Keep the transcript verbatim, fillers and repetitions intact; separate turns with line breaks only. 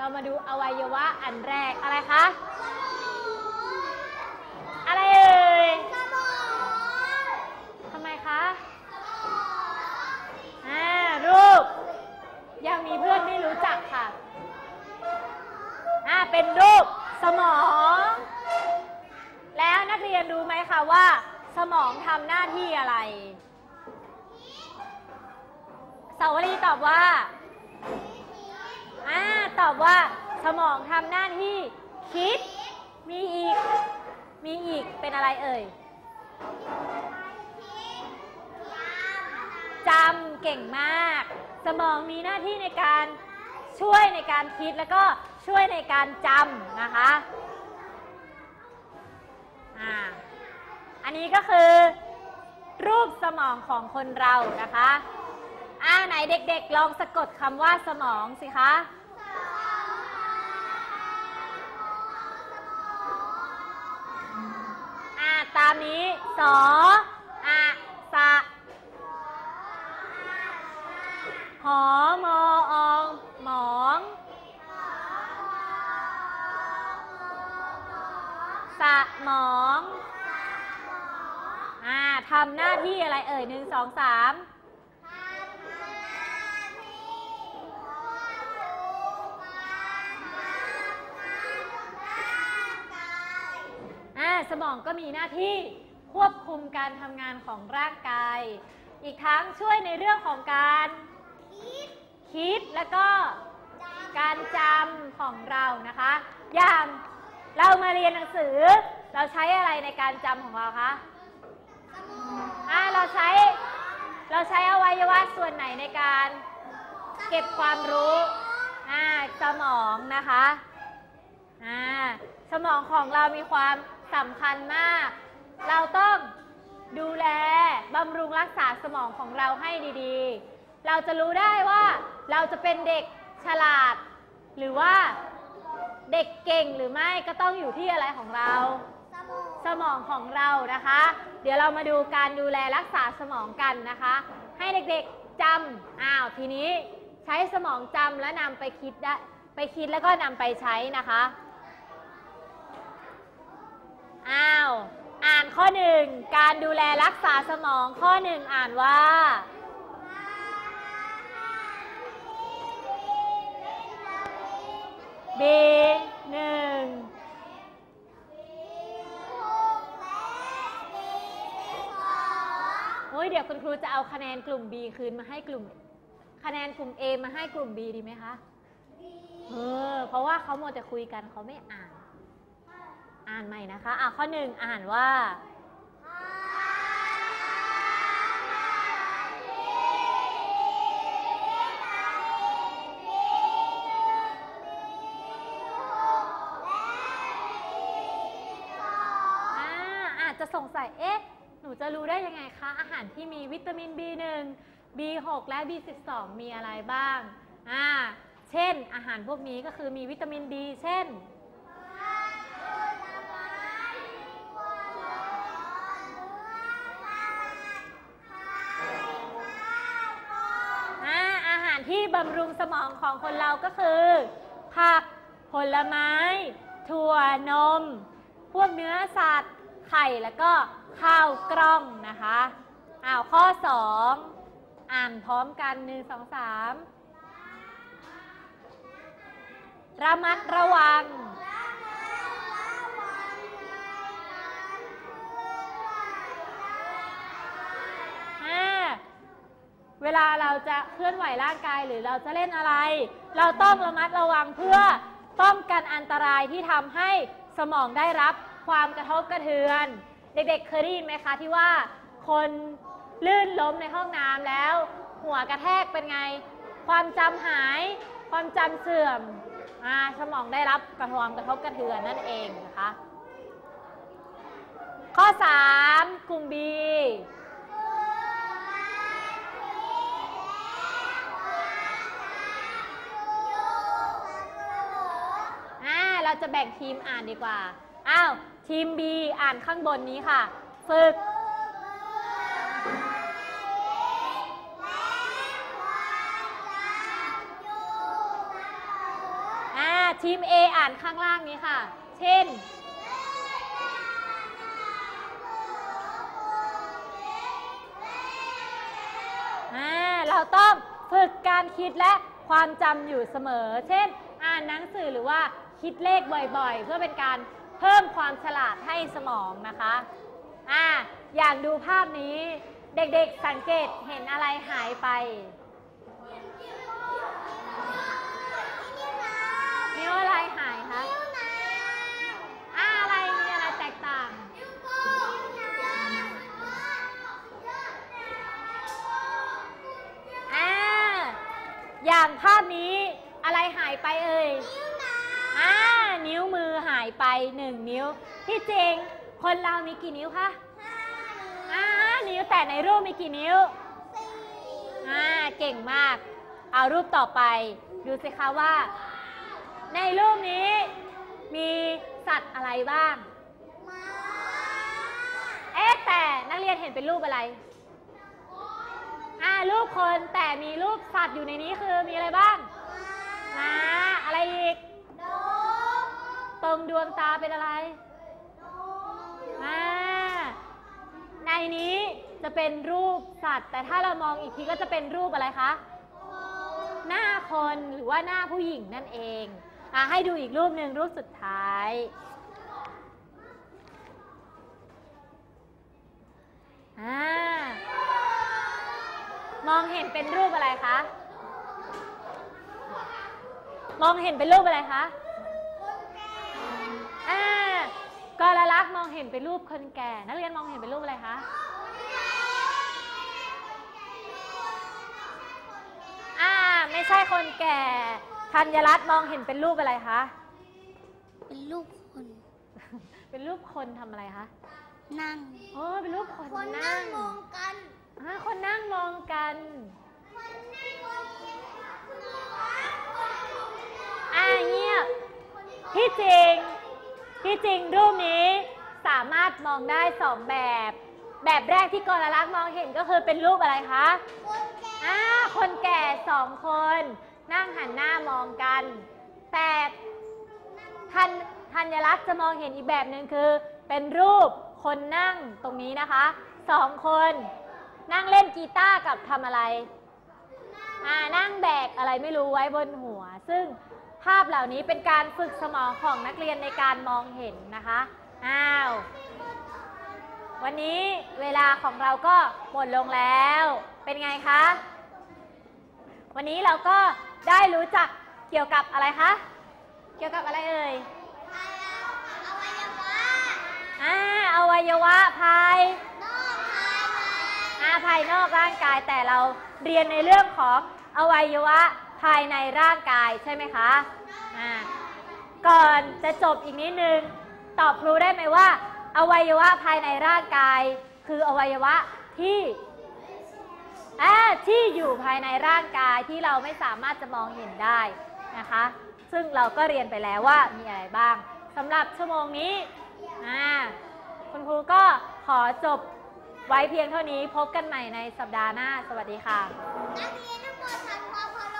มาดูอวัยวะอันแรกอะไรคะอะไรเอ่ยทำไมคะอ่ารูปยังมีเพื่อนไม่รู้จักค่ะอ่าเป็นรูปสมองแล้วนักเรียนรู้ไหมคะว่าสมองทำหน้าที่อะไรสาวรีตอบว่าอ่าตอบว่าสมองทำหน้าที่คิดมีอีกมีอีกเป็นอะไรเอ่ยจำเก่งมากสมองมีหน้าที่ในการช่วยในการคิดแล้วก็ช่วยในการจำนะคะอ่าอันนี้ก็คือรูปสมองของคนเรานะคะอ่าไหนเด็กๆลองสะกดคำว่าสมองสิคะอ่าตามนี้สออะสะหอมออองหมองสะหมองอ่าทำหน้าที่อะไรเอ่ยหนึ่งสองสามสมองก็มีหน้าที่ควบคุมการทำงานของร่างกายอีกทั้งช่วยในเรื่องของการคิดคิดแล้วก็การจำของเรานะคะอย่างเรามาเรียนหนังสือเราใช้อะไรในการจำของเราคะอ่าเราใช้เราใช้อวัยวะส่วนไหนในการเก็บความรู้อ่าสมองนะคะอ่าสมองของเรามีความสำคัญมากเราต้องดูแลบำรุงรักษาสมองของเราให้ดีๆเราจะรู้ได้ว่าเราจะเป็นเด็กฉลาดหรือว่าเด็กเก่งหรือไม่ก็ต้องอยู่ที่อะไรของเราสมองของเรานะคะเดี๋ยวเรามาดูการดูแลรักษาสมองกันนะคะให้เด็กๆจำอ้าวทีนี้ใช้สมองจำแล้วนำไปคิดได้ไปคิดแล้วก็นำไปใช้นะคะอ้าวอ่านข้อหนึ่งการดูแลรักษาสมองข้อหนึ่งอ่านว่าบีหนึ่งโอ้ยเดี๋ยวคุณครูจะเอาคะแนนกลุ่ม B คืนมาให้กลุ่มคะแนนกลุ่ม A มาให้กลุ่ม B ดีไหมคะเออเพราะว่าเขาโมจะคุยกันเขาไม่อ่านอ่านใหม่นะคะอ่ะข้อหนึ่งอ่านว่าอาจจะสงสัยเอ๊ะหนูจะรู้ได้ยังไงคะอาหารที่มีวิตามิน บี หนึ่ง บี หก และ บี สิบสอง มีอะไรบ้างอ่าเช่นอาหารพวกนี้ก็คือมีวิตามิน B เช่นที่บำรุงสมองของคนเราก็คือผักผลไม้ถั่วนมพวกเนื้อสัตว์ไข่แล้วก็ข้าวกล้องนะคะอ้าวข้อสองอ่านพร้อมกันหนึ่งสองสามระมัดระวังเวลาเราจะเคลื่อนไหวร่างกายหรือเราจะเล่นอะไรเราต้องระมัดระวังเพื่อป้องกันอันตรายที่ทำให้สมองได้รับความกระทบกระเทือนเด็กๆเคยได้ยินไหมคะที่ว่าคนลื่นล้มในห้องน้ำแล้วหัวกระแทกเป็นไงความจำหายความจำเสื่อมอ่าสมองได้รับกระทบกระทบกระเทือนนั่นเองนะคะข้อสามกลุ่ม Bเราจะแบ่งทีมอ่านดีกว่าอ้าวทีม B อ่านข้างบนนี้ค่ะฝึกอ่านข้างล่างนี้ค่ะเช่นเราต้องฝึกการคิดและความจำอยู่เสมอเช่นอ่านหนังสือหรือว่าคิดเลขบ่อยๆเพื่อเป็นการเพิ่มความฉลาดให้สมองนะคะอ่าอย่างดูภาพนี้เด็กๆสังเกตเห็นอะไรหายไปนิ้วอะไรหายคะอ่าอะไรมีอะไรแตกต่างอ่าอย่างภาพนี้อะไรหายไปเอ่ยอ่านิ้วมือหายไปหนึ่งนิ้วที่จริงคนเรามีกี่นิ้วคะอ่านิ้วแต่ในรูปมีกี่นิ้วอ่าเก่งมากเอารูปต่อไปดูสิคะว่าในรูปนี้มีสัตว์อะไรบ้างเอ๊ะแต่นักเรียนเห็นเป็นรูปอะไรอ่ารูปคนแต่มีรูปสัตว์อยู่ในนี้คือมีอะไรบ้างม้าอะไรอีกตรงดวงตาเป็นอะไรอ่าในนี้จะเป็นรูปสัตว์แต่ถ้าเรามองอีกทีก็จะเป็นรูปอะไรคะหน้าคนหรือว่าหน้าผู้หญิงนั่นเองอ่ะให้ดูอีกรูปหนึ่งรูปสุดท้ายอ่ามองเห็นเป็นรูปอะไรคะมองเห็นเป็นรูปอะไรคะอ่ากรลักษณ์มองเห็นเป็นรูปคนแก่นักเรียนมองเห็นเป็นรูปอะไรคะอ่าไม่ใช่คนแก่ธัญรัตน์มองเห็นเป็นรูปอะไรคะ
เป็นรูปคน
เป็นรูปคนทำอะไรคะ
นั่ง
โอ้เป็นรูปคน
คนนั่งมองกัน
อ่าคนนั่งมองกันอ่าเงียบที่จริงที่จริงรูปนี้สามารถมองได้สองแบบแบบแรกที่กรลักษณ์มองเห็นก็คือเป็นรูปอะไรคะอ่าคนแก่สองคนนั่งหันหน้ามองกันแต่ทันธัญรัตน์จะมองเห็นอีกแบบหนึ่งคือเป็นรูปคนนั่งตรงนี้นะคะสองคนนั่งเล่นกีตาร์กับทำอะไรอ่านั่งแบกอะไรไม่รู้ไว้บนหัวซึ่งภาพเหล่านี้เป็นการฝึกสมองของนักเรียนในการมองเห็นนะคะอ้าววันนี้เวลาของเราก็หมดลงแล้วเป็นไงคะวันนี้เราก็ได้รู้จักเกี่ยวกับอะไรคะเกี่ยวกับอะไรเอ่ยอวัยวะอ่าอวัยวะภายนอกอ่าภายนอกร่างกายแต่เราเรียนในเรื่องของอวัยวะภายในร่างกายใช่ไหมคะอ่าก่อนจะจบอีกนิดนึงตอบครูได้ไหมว่าอวัยวะภายในร่างกายคืออวัยวะที่อ่าที่อยู่ภายในร่างกายที่เราไม่สามารถจะมองเห็นได้นะคะซึ่งเราก็เรียนไปแล้วว่ามีอะไรบ้างสำหรับชั่วโมงนี้อ่าคุณครูก็ขอจบไว้เพียงเท่านี้พบกันใหม่ในสัปดาห์หน้าสวัสดีค่ะนักเรียนทุกคนทำความเคารพ